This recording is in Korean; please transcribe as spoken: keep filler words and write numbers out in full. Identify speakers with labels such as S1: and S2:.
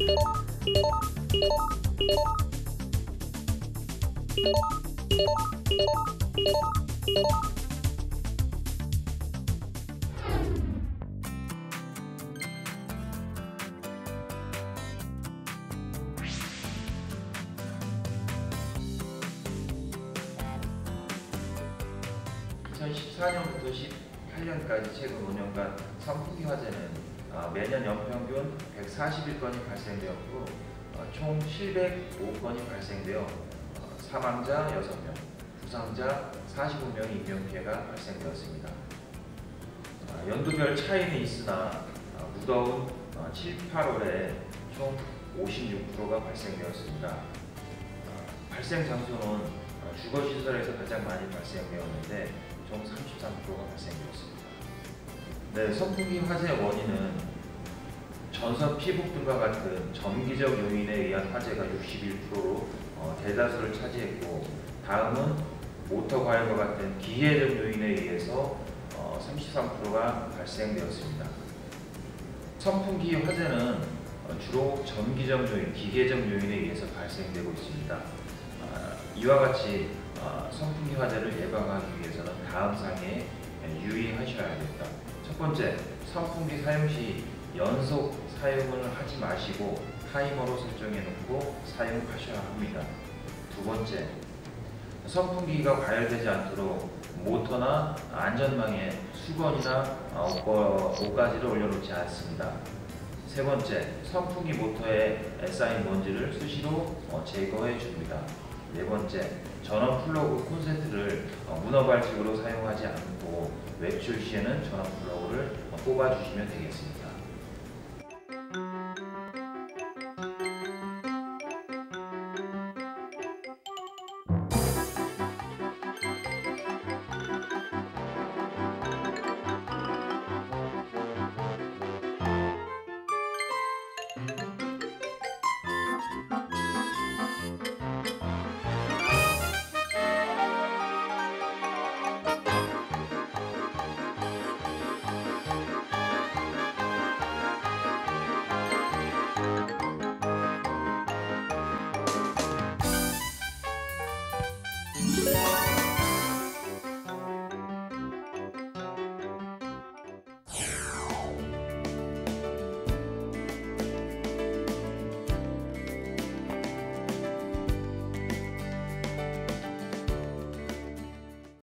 S1: 이천십사 년부터 십팔 년까지 최근 오 년간 선풍기 화재는 매년 연평균 백사십일 건이 발생되었고 총 칠백오 건이 발생되어 사망자 여섯 명, 부상자 사십오 명의 인명피해가 발생되었습니다. 연도별 차이는 있으나 무더운 칠, 팔월에 총 오십육 퍼센트가 발생되었습니다. 발생 장소는 주거시설에서 가장 많이 발생되었는데 총 삼십삼 퍼센트가 발생되었습니다. 네, 선풍기 화재 원인은 전선 피복 등과 같은 전기적 요인에 의한 화재가 육십일 퍼센트로 어, 대다수를 차지했고, 다음은 모터 과열과 같은 기계적 요인에 의해서 어, 삼십삼 퍼센트가 발생되었습니다. 선풍기 화재는 어, 주로 전기적 요인, 기계적 요인에 의해서 발생되고 있습니다. 어, 이와 같이 어, 선풍기 화재를 예방하기 위해서는 다음 사항에 유의하셔야겠다. 첫 번째, 선풍기 사용 시 연속 사용을 하지 마시고 타이머로 설정해 놓고 사용하셔야 합니다. 두 번째, 선풍기가 과열되지 않도록 모터나 안전망에 수건이나 옷가지를 올려놓지 않습니다. 세 번째, 선풍기 모터에 쌓인 먼지를 수시로 제거해 줍니다. 네 번째, 전원 플러그 콘센트를 문어 발식으로 사용하지 않고 외출 시에는 전원 플러그를 뽑아주시면 되겠습니다.